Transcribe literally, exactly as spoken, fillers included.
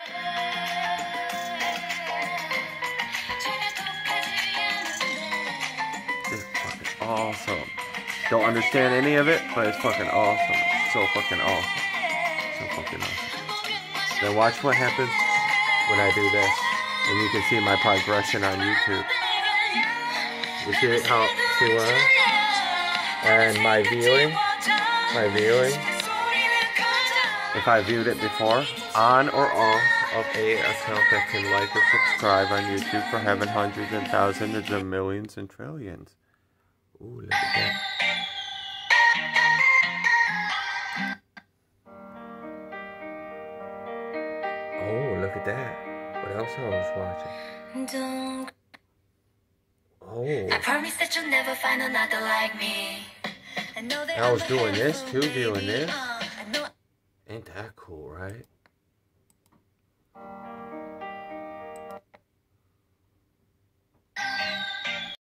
It's fucking awesome. Don't understand any of it, but it's fucking awesome. So fucking awesome. So fucking awesome. Then watch what happens when I do this. And you can see my progression on YouTube. You see how, see what? And my viewing, my viewing. If I viewed it before, on or off of a account that can like or subscribe on YouTube for having hundreds and thousands and millions and trillions. Ooh, look at that. Oh, look at that. What else I was watching? Oh. I promise that you'll never find another like me. I know that I was doing this too, viewing this. Ain't that cool, right?